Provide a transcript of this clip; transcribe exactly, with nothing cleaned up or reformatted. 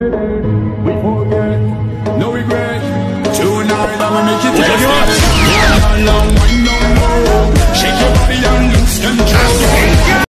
We forget, no regret. Tonight I'ma make it. Long, long, long.